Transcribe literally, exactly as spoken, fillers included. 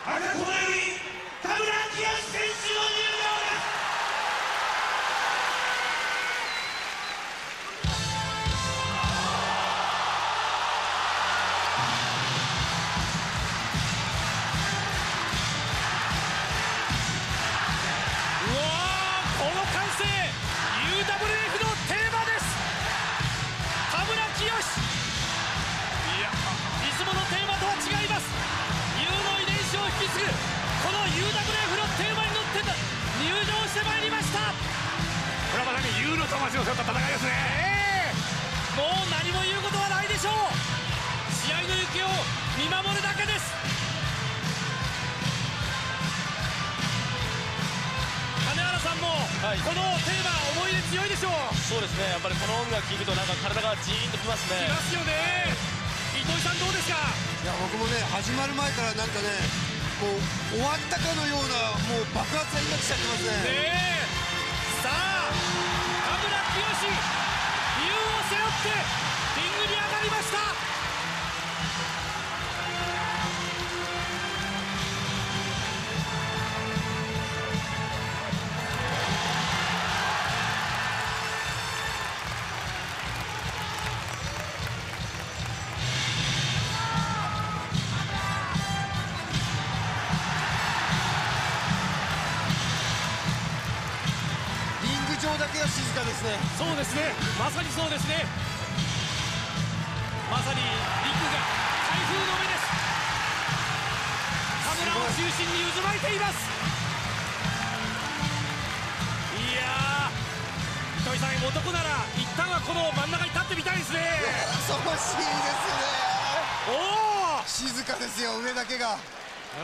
赤このより田村清選手の入場です。 うわー、この歓声 ユーダブリューエフ のテーマです。田村清、いやいつものテーマとは違います。 ユー の遺伝子を引き継ぐこの ユーダブリューエフ のテーマに乗って入場してまいりました。 これはまさに ユー の魂を背負った戦いですね、 えー、もう何も言うことはないでしょう。試合の行方を見守るだけです。金原さんも、はい、このテーマ思い入れ強いでしょう。 そうですね、やっぱりこの音楽聴くとなんか体がジーンときますね。 きますよね。糸井さんどうですか。 いや僕もね始まる前からなんかねこう終わったかのようなもう爆発が今来ちゃってますね。 ねえ、さあ田村清、ユーを背負ってリングに上がりました。 上だけは静かですね。 そうですね、まさにそうですね。まさにリングが台風の目です。カメラを中心に渦巻いています。いやー、糸井さん、男なら一旦はこの真ん中に立ってみたいですね。 恐ろしいですね。 おお、 静かですよ、上だけが。